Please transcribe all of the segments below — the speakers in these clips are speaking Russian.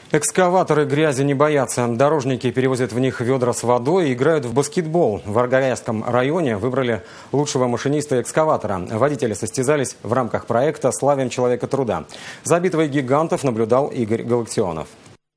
Экскаваторы грязи не боятся. Дорожники перевозят в них ведра с водой и играют в баскетбол. В Аргаяском районе выбрали лучшего машиниста экскаватора. Водители состязались в рамках проекта «Славим человека труда». За битвой гигантов наблюдал Игорь Галактионов.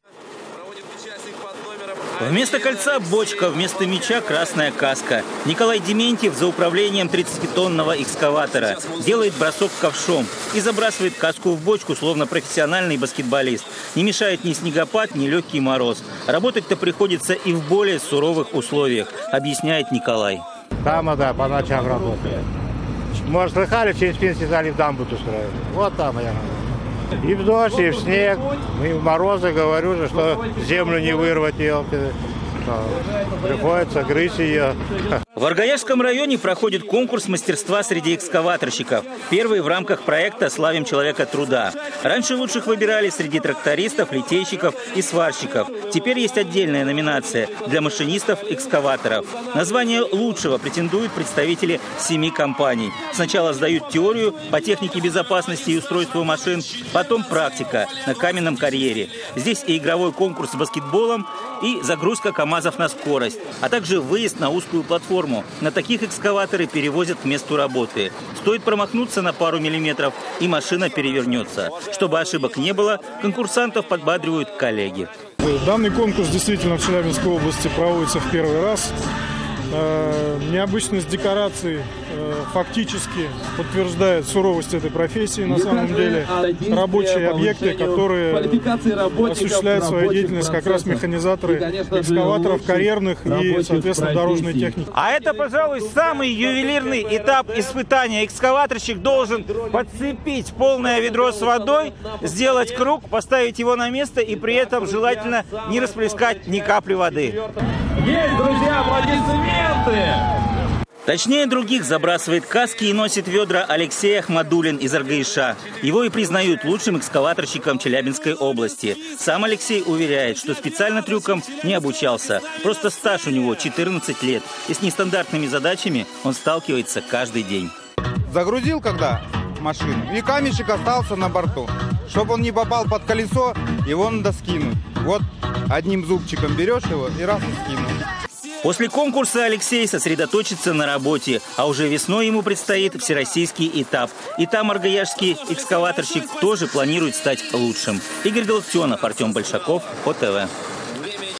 Вместо кольца бочка, вместо мяча красная каска. Николай Дементьев за управлением 30-тонного экскаватора делает бросок ковшом и забрасывает каску в бочку, словно профессиональный баскетболист. Не мешает ни снегопад, ни легкий мороз. Работать-то приходится и в более суровых условиях, объясняет Николай. Там, да, по ночам работает. Может, слыхали, через Пинский залив дамбу устроили. Вот там я. И в дождь, и в снег, и в морозы, говорю же, что землю не вырвать, елки. Приходится грызть ее. В Аргаяском районе проходит конкурс мастерства среди экскаваторщиков. Первый в рамках проекта «Славим человека труда». Раньше лучших выбирали среди трактористов, литейщиков и сварщиков. Теперь есть отдельная номинация для машинистов-экскаваторов. На звание лучшего претендуют представители 7 компаний. Сначала сдают теорию по технике безопасности и устройству машин, потом практика на каменном карьере. Здесь и игровой конкурс с баскетболом, и загрузка КАМАЗов на скорость, а также выезд на узкую платформу. На таких экскаваторы перевозят к месту работы. Стоит промахнуться на пару миллиметров, и машина перевернется. Чтобы ошибок не было, конкурсантов подбадривают коллеги. Данный конкурс действительно в Челябинской области проводится в первый раз. Необычность декораций фактически подтверждает суровость этой профессии. На самом деле рабочие объекты, которые осуществляют свою деятельность, как раз механизаторы экскаваторов, карьерных и, соответственно, дорожной техники. А это, пожалуй, самый ювелирный этап испытания. Экскаваторщик должен подцепить полное ведро с водой, сделать круг, поставить его на место и при этом желательно не расплескать ни капли воды. Есть, друзья, аплодисменты! Точнее других забрасывает каски и носит ведра Алексей Ахмадуллин из Аргаяша. Его и признают лучшим экскаваторщиком Челябинской области. Сам Алексей уверяет, что специально трюкам не обучался. Просто стаж у него 14 лет. И с нестандартными задачами он сталкивается каждый день. Загрузил когда машину, и камешек остался на борту. Чтобы он не попал под колесо, его надо скинуть. Вот одним зубчиком берешь его и раз и скинул. После конкурса Алексей сосредоточится на работе, а уже весной ему предстоит всероссийский этап. И там аргаяшский экскаваторщик тоже планирует стать лучшим. Игорь Галактионов, Артем Большаков, ОТВ.